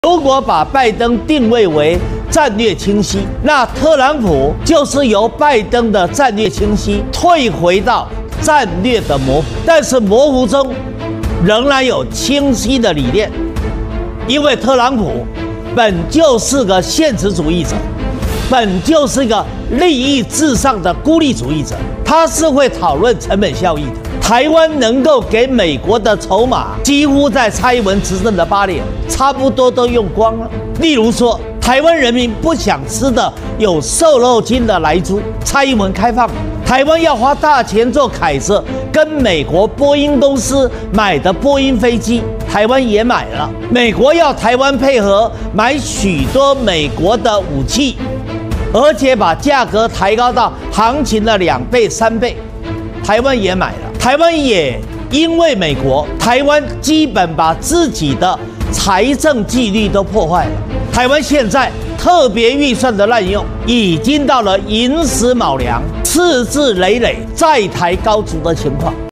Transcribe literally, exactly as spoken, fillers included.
如果把拜登定位为战略清晰，那特朗普就是由拜登的战略清晰退回到战略的模糊，但是模糊中仍然有清晰的理念，因为特朗普本就是个现实主义者，本就是个利益至上的孤立主义者，他是会讨论成本效益的。台湾能够给美国的筹码，几乎在蔡英文执政的八年，差不多都用光了。例如说，台湾人民不想吃的有瘦肉精的莱猪，蔡英文开放了；台湾要花大钱做凯瑟，跟美国波音公司买的波音飞机，台湾也买了。美国要台湾配合买许多美国的武器，而且把价格抬高到行情的两倍、三倍，台湾也买了。台湾也因为美国，台湾基本把自己的财政纪律都破坏了。台湾现在特别预算的滥用，已经到了寅时卯粮、赤字累累、债台高筑的情况。